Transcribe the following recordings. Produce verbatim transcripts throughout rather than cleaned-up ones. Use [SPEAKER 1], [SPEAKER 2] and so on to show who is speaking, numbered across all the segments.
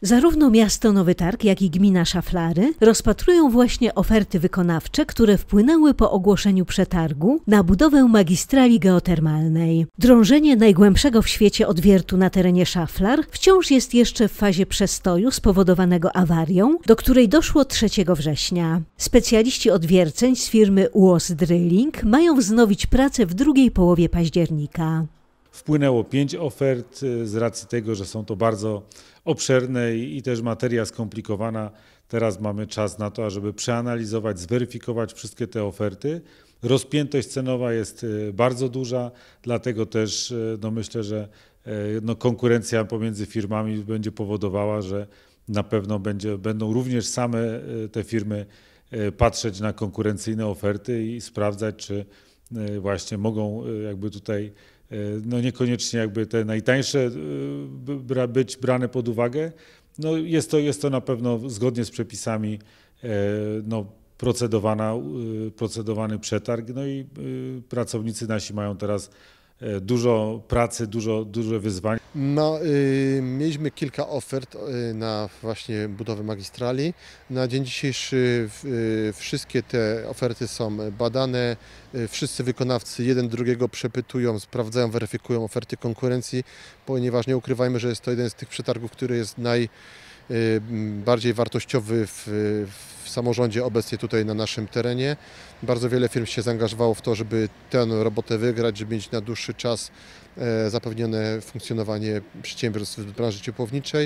[SPEAKER 1] Zarówno miasto Nowy Targ, jak i gmina Szaflary rozpatrują właśnie oferty wykonawcze, które wpłynęły po ogłoszeniu przetargu na budowę magistrali geotermalnej. Drążenie najgłębszego w świecie odwiertu na terenie Szaflar wciąż jest jeszcze w fazie przestoju spowodowanego awarią, do której doszło trzeciego września. Specjaliści odwierceń z firmy U O S Drilling mają wznowić pracę w drugiej połowie października.
[SPEAKER 2] Wpłynęło pięć ofert z racji tego, że są to bardzo obszerne i też materia skomplikowana. Teraz mamy czas na to, ażeby przeanalizować, zweryfikować wszystkie te oferty. Rozpiętość cenowa jest bardzo duża, dlatego też no myślę, że no konkurencja pomiędzy firmami będzie powodowała, że na pewno będzie, będą również same te firmy patrzeć na konkurencyjne oferty i sprawdzać, czy właśnie mogą jakby tutaj no niekoniecznie jakby te najtańsze być brane pod uwagę. No jest to, jest to na pewno zgodnie z przepisami no procedowana, procedowany przetarg, no i pracownicy nasi mają teraz dużo pracy, dużo, duże wyzwań.
[SPEAKER 3] No, y, mieliśmy kilka ofert y, na właśnie budowę magistrali. Na dzień dzisiejszy y, wszystkie te oferty są badane. Y, wszyscy wykonawcy jeden drugiego przepytują, sprawdzają, weryfikują oferty konkurencji, ponieważ nie ukrywajmy, że jest to jeden z tych przetargów, który jest najbardziej wartościowy w, w samorządzie obecnie tutaj na naszym terenie. Bardzo wiele firm się zaangażowało w to, żeby tę robotę wygrać, żeby mieć na dłuższy czas zapewnione funkcjonowanie przedsiębiorstw w branży ciepłowniczej.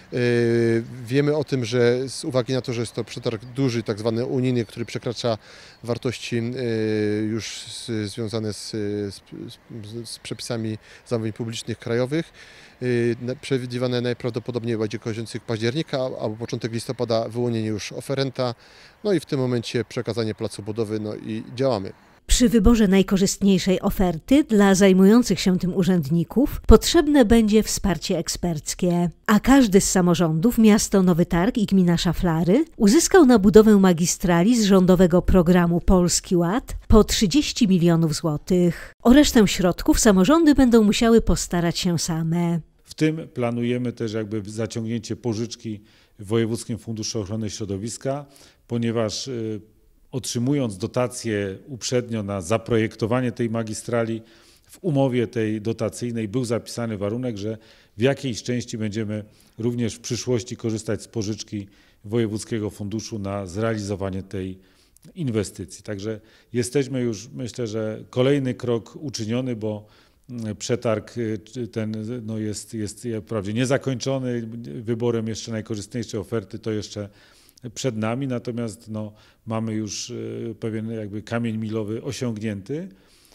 [SPEAKER 3] Wiemy o tym, że z uwagi na to, że jest to przetarg duży, tak zwany unijny, który przekracza wartości już związane z, z, z przepisami zamówień publicznych krajowych, przewidywane najprawdopodobniej będzie kończących października albo początek listopada wyłonienie już oferenta, no i w tym momencie przekazanie placu budowy, no i działamy.
[SPEAKER 1] Przy wyborze najkorzystniejszej oferty dla zajmujących się tym urzędników potrzebne będzie wsparcie eksperckie. A każdy z samorządów, miasto Nowy Targ i gmina Szaflary, uzyskał na budowę magistrali z rządowego programu Polski Ład po trzydzieści milionów złotych. O resztę środków samorządy będą musiały postarać się same.
[SPEAKER 2] W tym planujemy też jakby zaciągnięcie pożyczki w Wojewódzkim Funduszu Ochrony Środowiska, ponieważ otrzymując dotację uprzednio na zaprojektowanie tej magistrali, w umowie tej dotacyjnej był zapisany warunek, że w jakiejś części będziemy również w przyszłości korzystać z pożyczki Wojewódzkiego Funduszu na zrealizowanie tej inwestycji. Także jesteśmy już, myślę, że kolejny krok uczyniony, bo przetarg ten no jest, jest wprawdzie niezakończony, wyborem jeszcze najkorzystniejszej oferty to jeszcze przed nami, natomiast no, mamy już pewien jakby kamień milowy osiągnięty.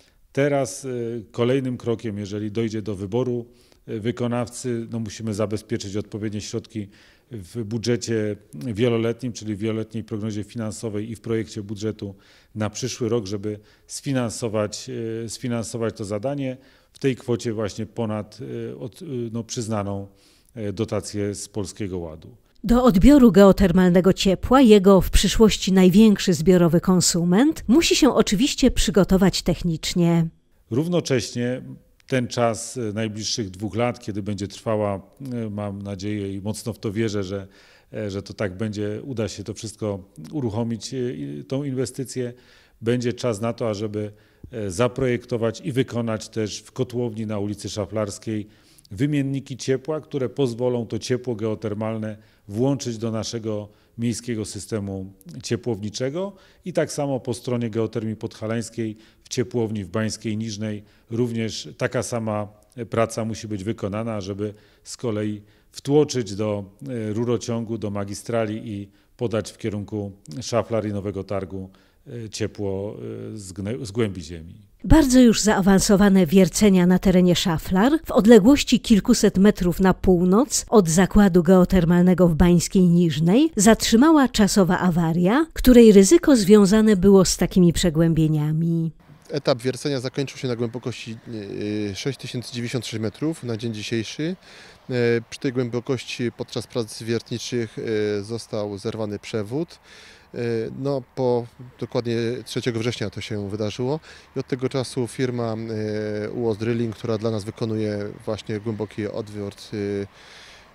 [SPEAKER 2] Teraz kolejnym krokiem, jeżeli dojdzie do wyboru wykonawcy, no musimy zabezpieczyć odpowiednie środki w budżecie wieloletnim, czyli w wieloletniej prognozie finansowej i w projekcie budżetu na przyszły rok, żeby sfinansować, sfinansować to zadanie w tej kwocie właśnie ponad no, przyznaną dotację z Polskiego Ładu.
[SPEAKER 1] Do odbioru geotermalnego ciepła, jego w przyszłości największy zbiorowy konsument, musi się oczywiście przygotować technicznie.
[SPEAKER 2] Równocześnie ten czas najbliższych dwóch lat, kiedy będzie trwała, mam nadzieję i mocno w to wierzę, że, że to tak będzie, uda się to wszystko uruchomić, tą inwestycję, będzie czas na to, ażeby zaprojektować i wykonać też w kotłowni na ulicy Szaflarskiej wymienniki ciepła, które pozwolą to ciepło geotermalne włączyć do naszego miejskiego systemu ciepłowniczego i tak samo po stronie geotermii podhalańskiej w ciepłowni w Bańskiej Niżnej również taka sama praca musi być wykonana, żeby z kolei wtłoczyć do rurociągu, do magistrali i podać w kierunku Szaflar i Nowego Targu ciepło z głębi ziemi.
[SPEAKER 1] Bardzo już zaawansowane wiercenia na terenie Szaflar w odległości kilkuset metrów na północ od zakładu geotermalnego w Bańskiej Niżnej zatrzymała czasowa awaria, której ryzyko związane było z takimi przegłębieniami.
[SPEAKER 3] Etap wiercenia zakończył się na głębokości sześć tysięcy dziewięćdziesiąt sześć metrów na dzień dzisiejszy. Przy tej głębokości podczas prac wiertniczych został zerwany przewód. No, po dokładnie trzeciego września to się wydarzyło i od tego czasu firma U O S Drilling, która dla nas wykonuje właśnie głęboki odwiert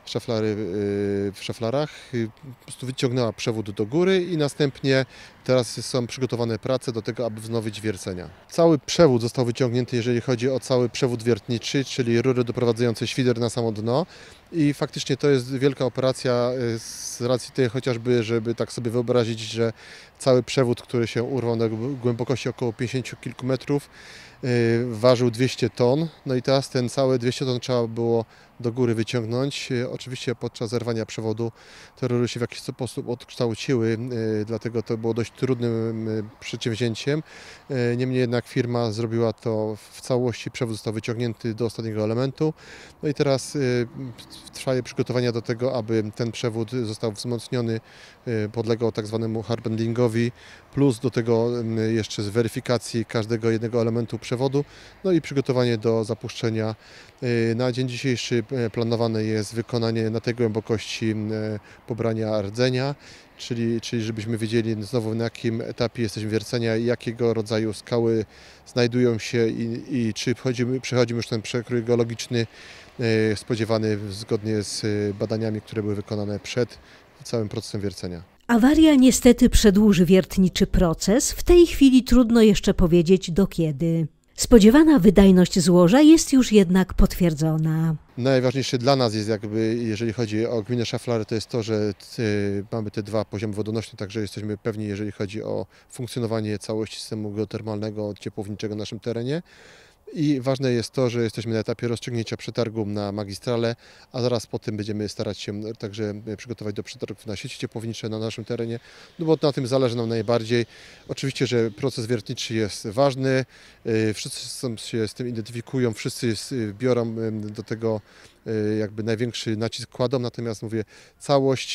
[SPEAKER 3] szaflary w szaflarach, po prostu wyciągnęła przewód do góry i następnie teraz są przygotowane prace do tego, aby wznowić wiercenia. Cały przewód został wyciągnięty, jeżeli chodzi o cały przewód wiertniczy, czyli rury doprowadzające świder na samo dno. I faktycznie to jest wielka operacja z racji tej chociażby, żeby tak sobie wyobrazić, że cały przewód, który się urwał na głębokości około pięćdziesięciu kilku metrów, ważył dwieście ton. No i teraz ten cały dwieście ton trzeba było do góry wyciągnąć. Oczywiście podczas zerwania przewodu te rury się w jakiś sposób odkształciły, dlatego to było dość trudnym przedsięwzięciem. Niemniej jednak firma zrobiła to w całości, przewód został wyciągnięty do ostatniego elementu. No i teraz trwają przygotowania do tego, aby ten przewód został wzmocniony, podlegał tak zwanemu hardbendingowi, plus do tego jeszcze z weryfikacji każdego jednego elementu przewodu, no i przygotowanie do zapuszczenia. Na dzień dzisiejszy planowane jest wykonanie na tej głębokości pobrania rdzenia, czyli, czyli żebyśmy wiedzieli znowu, na jakim etapie jesteśmy wiercenia, jakiego rodzaju skały znajdują się i, i czy przechodzimy, przechodzimy już ten przekrój geologiczny spodziewany zgodnie z badaniami, które były wykonane przed całym procesem wiercenia.
[SPEAKER 1] Awaria niestety przedłuży wiertniczy proces. W tej chwili trudno jeszcze powiedzieć do kiedy. Spodziewana wydajność złoża jest już jednak potwierdzona.
[SPEAKER 3] Najważniejsze dla nas jest jakby, jeżeli chodzi o gminę Szaflary, to jest to, że mamy te dwa poziomy wodonośne, także jesteśmy pewni, jeżeli chodzi o funkcjonowanie całości systemu geotermalnego, ciepłowniczego na naszym terenie. I ważne jest to, że jesteśmy na etapie rozciągnięcia przetargu na magistralę, a zaraz po tym będziemy starać się także przygotować do przetargów na sieci ciepłownicze na naszym terenie, no bo na tym zależy nam najbardziej. Oczywiście, że proces wiertniczy jest ważny, wszyscy się z tym identyfikują, wszyscy biorą do tego jakby największy nacisk kładą, natomiast mówię, całość,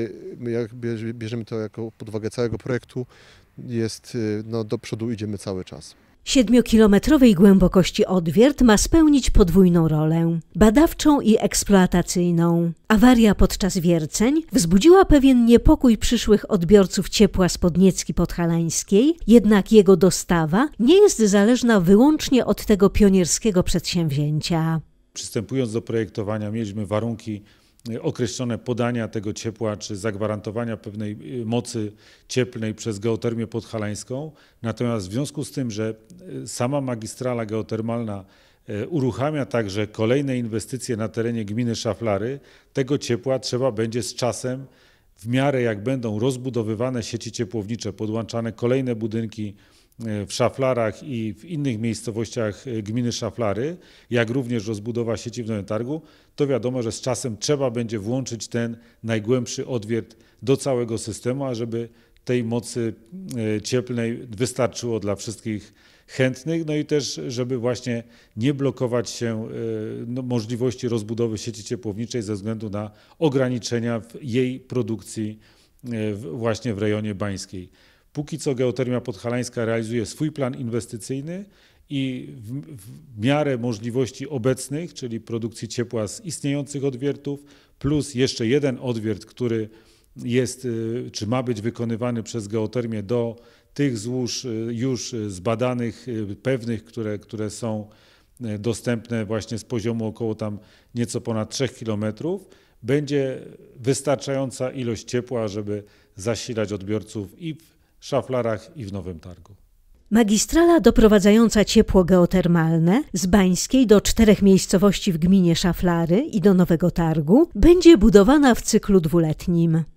[SPEAKER 3] jak bierzemy to jako pod uwagę całego projektu, jest, no do przodu idziemy cały czas.
[SPEAKER 1] Siedmiokilometrowej głębokości odwiert ma spełnić podwójną rolę – badawczą i eksploatacyjną. Awaria podczas wierceń wzbudziła pewien niepokój przyszłych odbiorców ciepła z Podniecki Podhalańskiej, jednak jego dostawa nie jest zależna wyłącznie od tego pionierskiego przedsięwzięcia.
[SPEAKER 2] Przystępując do projektowania, mieliśmy warunki określone podania tego ciepła czy zagwarantowania pewnej mocy cieplnej przez geotermię podhalańską. Natomiast w związku z tym, że sama magistrala geotermalna uruchamia także kolejne inwestycje na terenie gminy Szaflary, tego ciepła trzeba będzie z czasem, w miarę jak będą rozbudowywane sieci ciepłownicze, podłączane kolejne budynki w Szaflarach i w innych miejscowościach gminy Szaflary, jak również rozbudowa sieci w Nowym Targu, to wiadomo, że z czasem trzeba będzie włączyć ten najgłębszy odwiert do całego systemu, ażeby tej mocy cieplnej wystarczyło dla wszystkich chętnych, no i też, żeby właśnie nie blokować się no, możliwości rozbudowy sieci ciepłowniczej ze względu na ograniczenia w jej produkcji właśnie w rejonie bańskiej. Póki co Geotermia Podhalańska realizuje swój plan inwestycyjny i w, w miarę możliwości obecnych, czyli produkcji ciepła z istniejących odwiertów, plus jeszcze jeden odwiert, który jest, czy ma być wykonywany przez geotermię do tych złóż już zbadanych, pewnych, które, które są dostępne właśnie z poziomu około tam nieco ponad trzech kilometrów, będzie wystarczająca ilość ciepła, żeby zasilać odbiorców i w Szaflarach i w Nowym Targu.
[SPEAKER 1] Magistrala doprowadzająca ciepło geotermalne z Bańskiej do czterech miejscowości w gminie Szaflary i do Nowego Targu będzie budowana w cyklu dwuletnim.